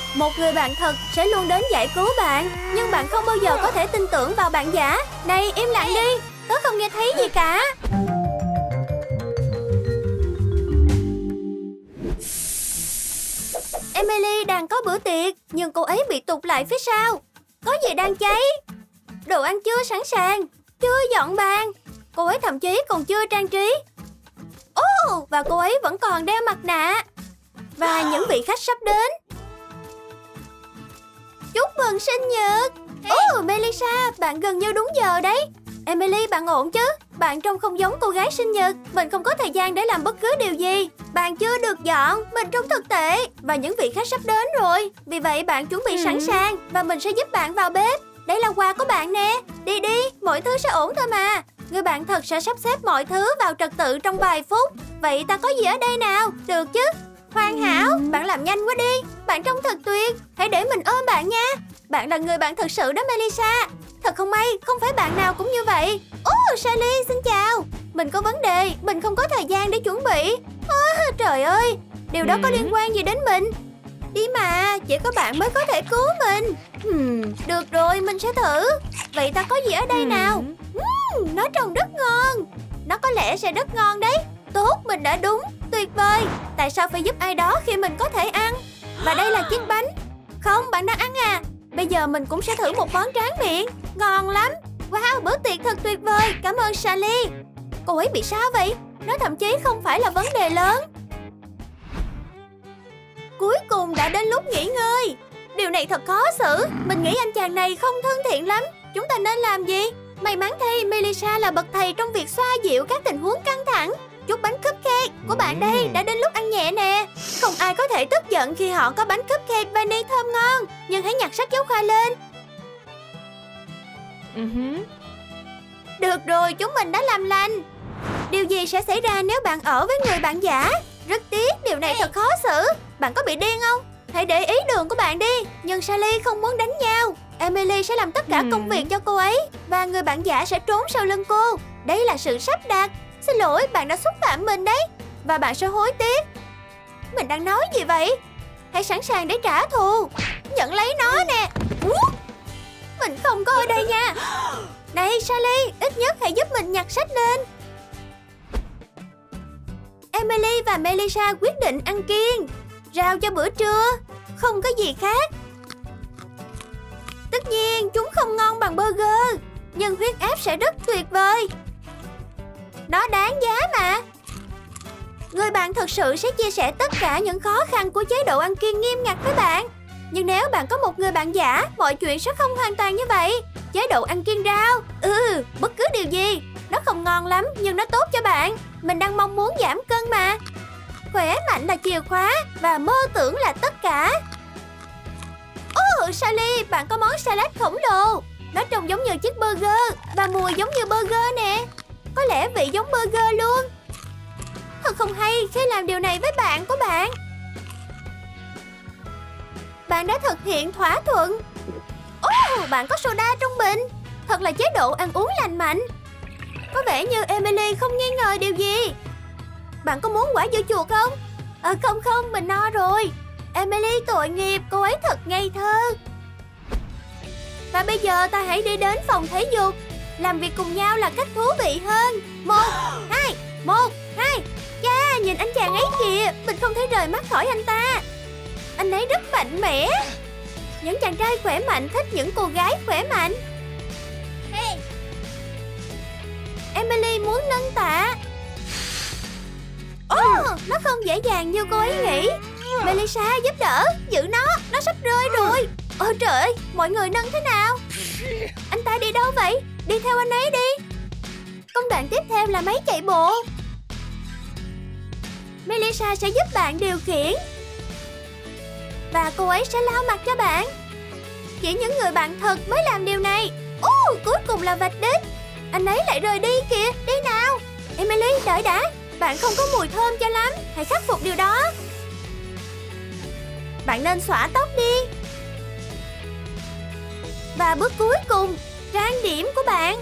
Một người bạn thật sẽ luôn đến giải cứu bạn, nhưng bạn không bao giờ có thể tin tưởng vào bạn giả. Này, im lặng đi, tớ không nghe thấy gì cả. Emily đang có bữa tiệc, nhưng cô ấy bị tụt lại phía sau. Có gì đang cháy? Đồ ăn chưa sẵn sàng, chưa dọn bàn. Cô ấy thậm chí còn chưa trang trí. Và cô ấy vẫn còn đeo mặt nạ. Và những vị khách sắp đến. Chúc mừng sinh nhật. Melissa, bạn gần như đúng giờ đấy. Emily, bạn ổn chứ? Bạn trông không giống cô gái sinh nhật. Mình không có thời gian để làm bất cứ điều gì. Bạn chưa được dọn, mình trông thật tệ. Và những vị khách sắp đến rồi. Vì vậy bạn chuẩn bị sẵn sàng. Và mình sẽ giúp bạn vào bếp. Đây là quà của bạn nè. Đi đi, mọi thứ sẽ ổn thôi mà. Người bạn thật sẽ sắp xếp mọi thứ vào trật tự trong vài phút. Vậy ta có gì ở đây nào? Được chứ? Hoàn hảo, bạn làm nhanh quá đi. Bạn trông thật tuyệt. Hãy để mình ôm bạn nha. Bạn là người bạn thật sự đó Melissa. Thật không may, không phải bạn nào cũng như vậy. Sally, xin chào. Mình có vấn đề, mình không có thời gian để chuẩn bị. Trời ơi, điều đó có liên quan gì đến mình? Đi mà, chỉ có bạn mới có thể cứu mình. Được rồi, mình sẽ thử. Vậy ta có gì ở đây nào? Nó trông rất ngon. Nó có lẽ sẽ rất ngon đấy. Tốt, mình đã đúng. Tuyệt vời. Tại sao phải giúp ai đó khi mình có thể ăn? Và đây là chiếc bánh. Không, bạn đang ăn à? Bây giờ mình cũng sẽ thử một món tráng miệng. Ngon lắm. Wow, bữa tiệc thật tuyệt vời. Cảm ơn Sally. Cô ấy bị sao vậy? Nó thậm chí không phải là vấn đề lớn. Cuối cùng đã đến lúc nghỉ ngơi. Điều này thật khó xử. Mình nghĩ anh chàng này không thân thiện lắm. Chúng ta nên làm gì? May mắn thay, Melissa là bậc thầy trong việc xoa dịu các tình huống căng thẳng. Chút bánh cupcake của bạn đây, đã đến lúc ăn nhẹ nè. Không ai có thể tức giận khi họ có bánh cupcake vani thơm ngon. Nhưng hãy nhặt sách giáo khoa lên. Được rồi, chúng mình đã làm lành. Điều gì sẽ xảy ra nếu bạn ở với người bạn giả? Rất tiếc, điều này thật khó xử. Bạn có bị điên không? Hãy để ý đường của bạn đi. Nhưng Sally không muốn đánh nhau. Emily sẽ làm tất cả công việc cho cô ấy. Và người bạn giả sẽ trốn sau lưng cô. Đây là sự sắp đặt. Xin lỗi, bạn đã xúc phạm mình đấy. Và bạn sẽ hối tiếc. Mình đang nói gì vậy? Hãy sẵn sàng để trả thù. Nhận lấy nó nè. Mình không có ở đây nha. Này Sally, ít nhất hãy giúp mình nhặt sách lên. Emily và Melissa quyết định ăn kiêng. Rau cho bữa trưa. Không có gì khác. Tất nhiên chúng không ngon bằng burger, nhưng huyết áp sẽ rất tuyệt vời. Nó đáng giá mà. Người bạn thực sự sẽ chia sẻ tất cả những khó khăn của chế độ ăn kiêng nghiêm ngặt với bạn. Nhưng nếu bạn có một người bạn giả, mọi chuyện sẽ không hoàn toàn như vậy. Chế độ ăn kiêng rau, bất cứ điều gì. Nó không ngon lắm nhưng nó tốt cho bạn. Mình đang mong muốn giảm cân mà. Khỏe mạnh là chìa khóa và mơ tưởng là tất cả. Sally, bạn có món salad khổng lồ. Nó trông giống như chiếc burger và mùi giống như burger nè. Có lẽ vị giống burger luôn. Thật không hay khi làm điều này với bạn của bạn. Bạn đã thực hiện thỏa thuận. Bạn có soda trong bình. Thật là chế độ ăn uống lành mạnh. Có vẻ như Emily không nghi ngờ điều gì. Bạn có muốn quả dưa chuột không? Không, mình no rồi. Emily tội nghiệp, cô ấy thật ngây thơ. Và bây giờ ta hãy đi đến phòng thể dục. Làm việc cùng nhau là cách thú vị hơn. 1, 2 Cha, nhìn anh chàng ấy kìa. Mình không thể rời mắt khỏi anh ta. Anh ấy rất mạnh mẽ. Những chàng trai khỏe mạnh thích những cô gái khỏe mạnh. Emily muốn nâng tạ. Nó không dễ dàng như cô ấy nghĩ. Melissa, giúp đỡ, giữ nó sắp rơi rồi. Ôi trời ơi, mọi người nâng thế nào? Anh ta đi đâu vậy? Đi theo anh ấy đi. Công đoạn tiếp theo là máy chạy bộ. Melissa sẽ giúp bạn điều khiển. Và cô ấy sẽ lau mặt cho bạn. Chỉ những người bạn thật mới làm điều này. Cuối cùng là vạch đích. Anh ấy lại rời đi kìa, đi nào. Emily, đợi đã. Bạn không có mùi thơm cho lắm. Hãy khắc phục điều đó. Bạn nên xõa tóc đi. Và bước cuối cùng, trang điểm của bạn.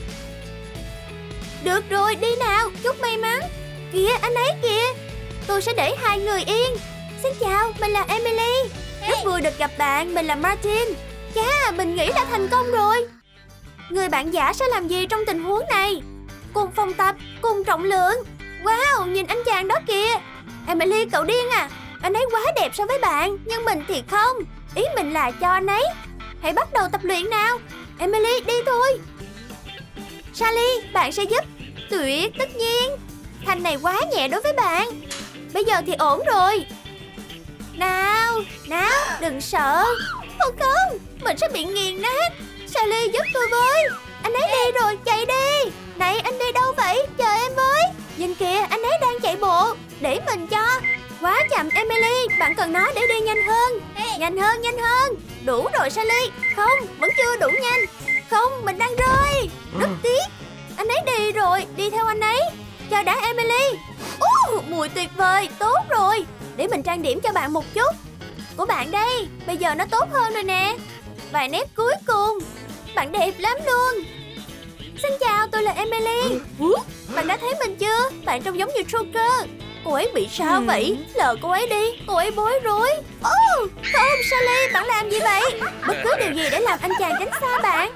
Được rồi, đi nào, chúc may mắn. Kìa, anh ấy kìa. Tôi sẽ để hai người yên. Xin chào, mình là Emily. Rất vui được gặp bạn, mình là Martin. Chà, mình nghĩ đã thành công rồi. Người bạn giả sẽ làm gì trong tình huống này? Cùng phòng tập, cùng trọng lượng. Wow, nhìn anh chàng đó kìa. Emily, cậu điên à? Anh ấy quá đẹp so với bạn, nhưng mình thì không. Ý mình là cho anh ấy. Hãy bắt đầu tập luyện nào. Emily, đi thôi. Sally, bạn sẽ giúp. Tuyệt, tất nhiên. Thanh này quá nhẹ đối với bạn. Bây giờ thì ổn rồi. Nào, đừng sợ. Ô không, mình sẽ bị nghiền nát. Sally, giúp tôi với. Anh ấy đi rồi, chạy đi. Này, anh đi đâu vậy? Chờ em với. Nhìn kìa, anh ấy đang chạy bộ. Để mình cho. Quá chậm Emily, bạn cần nó để đi nhanh hơn. Nhanh hơn. Đủ rồi Sally. Không, vẫn chưa đủ nhanh. Không, mình đang rơi. Rất tiếc. Anh ấy đi rồi, đi theo anh ấy. Chờ đã Emily. Mùi tuyệt vời, tốt rồi. Để mình trang điểm cho bạn một chút. Của bạn đây, bây giờ nó tốt hơn rồi nè. Vài nét cuối cùng. Bạn đẹp lắm luôn. Xin chào, tôi là Emily. Bạn đã thấy mình chưa? Bạn trông giống như Joker. Cô ấy bị sao vậy? Lờ cô ấy đi, cô ấy bối rối. Không, Sally, bạn làm gì vậy? Bất cứ điều gì để làm anh chàng tránh xa bạn.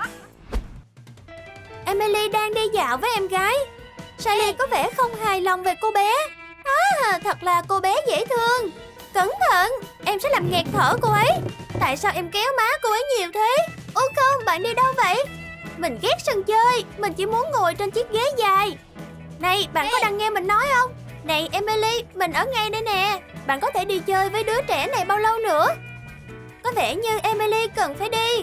Emily đang đi dạo với em gái. Sally có vẻ không hài lòng về cô bé. Thật là cô bé dễ thương. Cẩn thận, em sẽ làm nghẹt thở cô ấy. Tại sao em kéo má cô ấy nhiều thế? Ô không, bạn đi đâu vậy? Mình ghét sân chơi, mình chỉ muốn ngồi trên chiếc ghế dài. Này, bạn có đang nghe mình nói không? Này Emily, mình ở ngay đây nè. Bạn có thể đi chơi với đứa trẻ này bao lâu nữa? Có vẻ như Emily cần phải đi.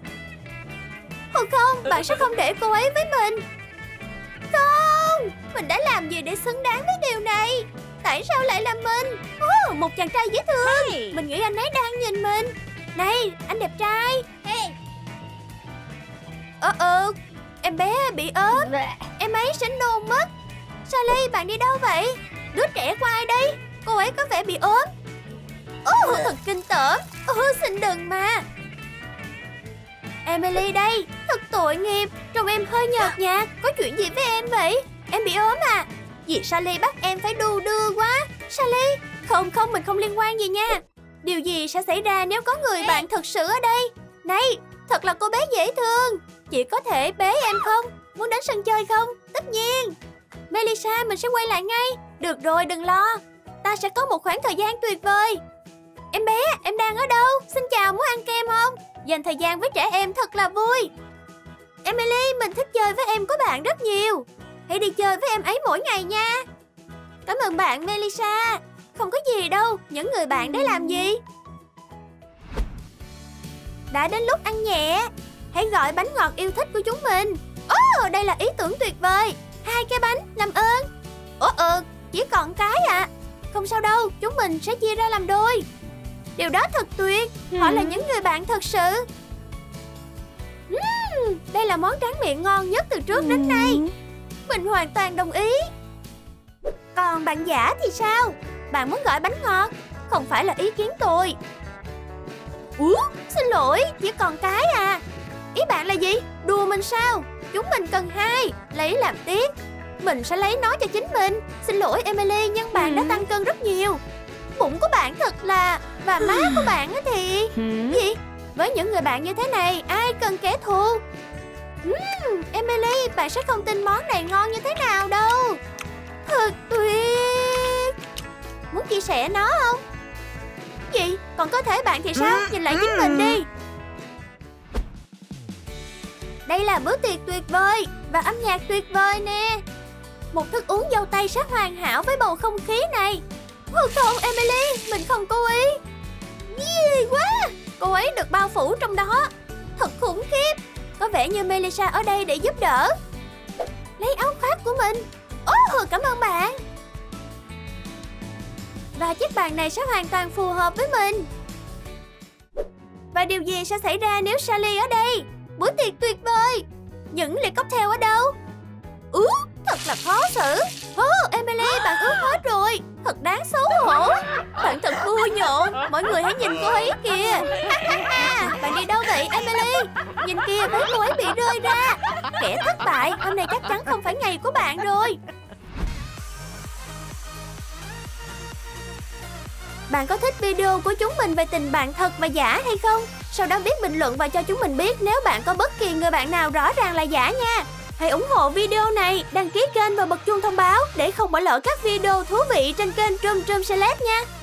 Ô không, bạn sẽ không để cô ấy với mình. Không, mình đã làm gì để xứng đáng với điều này? Tại sao lại là mình? Một chàng trai dễ thương. Mình nghĩ anh ấy đang nhìn mình. Này, anh đẹp trai. Em bé bị ốm. Em ấy sẽ nôn mất. Sally, bạn đi đâu vậy? Đứa trẻ của ai đây? Cô ấy có vẻ bị ốm. Thật kinh tởm. Xin đừng mà. Emily đây, thật tội nghiệp. Trông em hơi nhợt nhạt. Có chuyện gì với em vậy? Em bị ốm à? Dì Sally bắt em phải đu đưa quá. Sally, không, mình không liên quan gì nha. Điều gì sẽ xảy ra nếu có người bạn thật sự ở đây? Này, thật là cô bé dễ thương. Chị có thể bế em không? Muốn đến sân chơi không? Tất nhiên. Melissa, mình sẽ quay lại ngay. Được rồi, đừng lo. Ta sẽ có một khoảng thời gian tuyệt vời. Em bé, em đang ở đâu? Xin chào, muốn ăn kem không? Dành thời gian với trẻ em thật là vui. Emily, mình thích chơi với em của bạn rất nhiều. Hãy đi chơi với em ấy mỗi ngày nha. Cảm ơn bạn, Melissa. Không có gì đâu, những người bạn đấy làm gì? Đã đến lúc ăn nhẹ. Hãy gọi bánh ngọt yêu thích của chúng mình. Đây là ý tưởng tuyệt vời. 2 cái bánh, làm ơn. Chỉ còn cái à? Không sao đâu, chúng mình sẽ chia ra làm đôi. Điều đó thật tuyệt. Họ là những người bạn thật sự. Đây là món tráng miệng ngon nhất từ trước đến nay. Mình hoàn toàn đồng ý. Còn bạn giả thì sao? Bạn muốn gọi bánh ngọt? Không phải là ý kiến tôi. Xin lỗi, chỉ còn cái à? Ý bạn là gì? Đùa mình sao? Chúng mình cần 2. Lấy làm tiếc. Mình sẽ lấy nó cho chính mình. Xin lỗi Emily, nhưng bạn đã tăng cân rất nhiều. Bụng của bạn thật là... Và má của bạn thì... Gì? Với những người bạn như thế này, ai cần kẻ thù? Emily, bạn sẽ không tin món này ngon như thế nào đâu. Thật tuyệt. Muốn chia sẻ nó không? Gì? Còn có thể bạn thì sao? Nhìn lại chính mình đi. Đây là bữa tiệc tuyệt vời và âm nhạc tuyệt vời nè. Một thức uống dâu tây sát hoàn hảo với bầu không khí này. Không Emily, mình không cố ý. Ghê quá. Cô ấy được bao phủ trong đó. Thật khủng khiếp. Có vẻ như Melissa ở đây để giúp đỡ. Lấy áo khoác của mình. Cảm ơn bạn. Và chiếc bàn này sẽ hoàn toàn phù hợp với mình. Và điều gì sẽ xảy ra nếu Sally ở đây? Bữa tiệc tuyệt vời. Những ly cocktail ở đâu? Thật là khó xử. Emily, bạn ướt hết rồi. Thật đáng xấu hổ. Bạn thật vui nhộn. Mọi người hãy nhìn cô ấy kìa. Bạn đi đâu vậy Emily? Nhìn kìa, váy cô ấy bị rơi ra. Kẻ thất bại, hôm nay chắc chắn không phải ngày của bạn rồi. Bạn có thích video của chúng mình về tình bạn thật và giả hay không? Sau đó viết bình luận và cho chúng mình biết nếu bạn có bất kỳ người bạn nào rõ ràng là giả nha. Hãy ủng hộ video này, đăng ký kênh và bật chuông thông báo để không bỏ lỡ các video thú vị trên kênh Troom Troom Celeb nha.